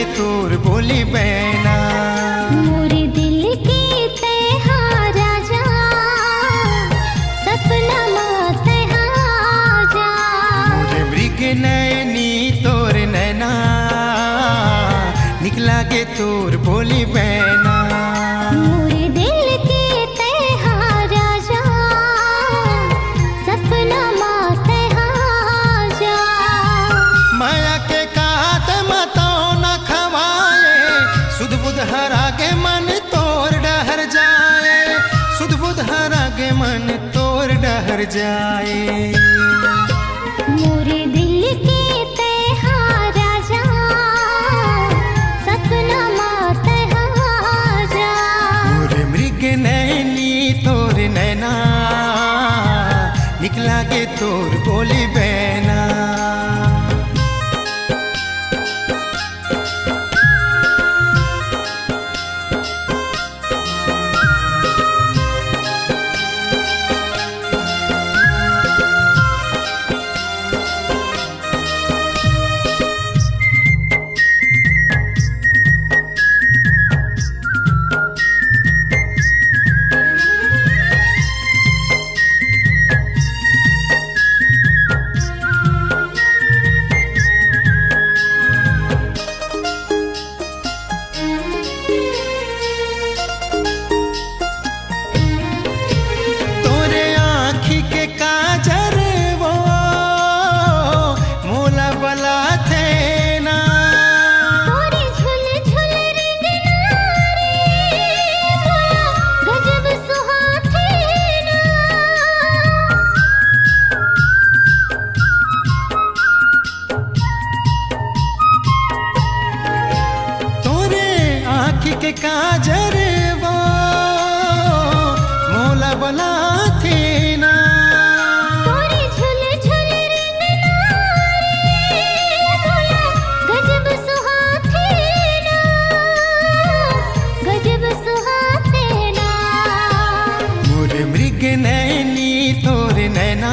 तोर बोली बहना। मोरे दिल के तैहा राजा सपना मात जा। मोरे मृग नैनी तोर नैना निकला के तोर बोली बहना। मोरे दिल के तैहा राजा सपना मात जा। माया के कात मतौ न खवाए सुध बुध हरा के मन तोर डहर जाए। सुध बुध हरा के मन तोर डहर जाए। मोरे दिल के तैहा राजा सपना मात जा। मोरे मृग नैनी तोर नैना निकला के तोर बोली बहना। के काजर वो मोला बला थे ना। तोरी झुल झुल रंग नारे मोला गजब सुहाते ना। गजब सुहाते ना। मोरे मृग नैनी तोर नैना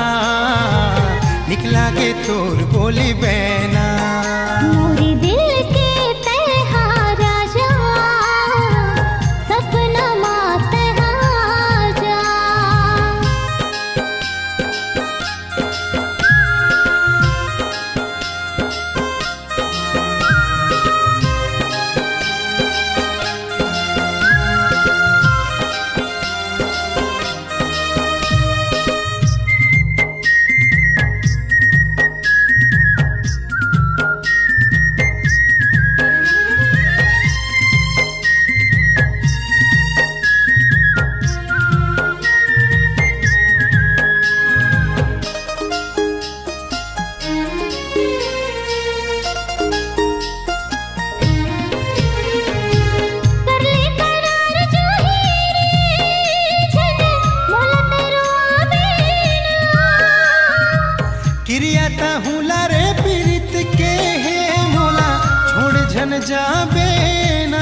निकला के तोर बोली बहना। मोरे दिल के तैहा राजा सपना मात जा। क्रिया तहुला रे पीरित के है मोला छोड़ झन जाबे ना।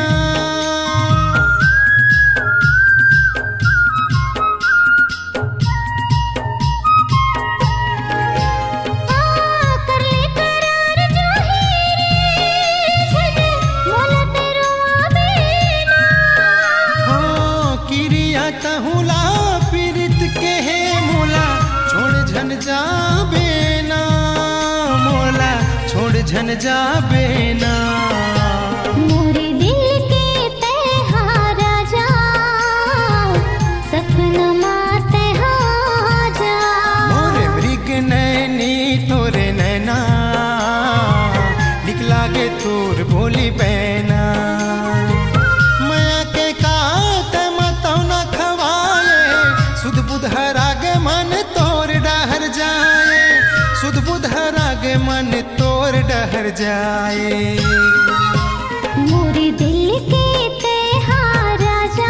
कर ले करार जो हीरे झन मोला तेरो आवे ना। हो क्रिया तहुला पीरित के है मोला छोड़ झन जाबे ना। मोला छोड़ झन जाबे ना। मोरे दिल के तैहा राजा सपना मात जा। मोरे मृग नैनी तोरे नैना निकला के तोर बोली बहना। माया के कात मतौ न खवाए सुध बुध हरा के मन तोर डहर जाए। सुध बुध हरा के मन तोर डहर जाए। मोरे दिल के तैहा राजा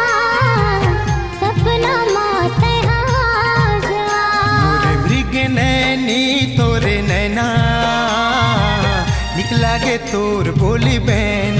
सपना मात जा। मोरे मृग नैनी तोरे नैना निकला के तोर बोली बहना।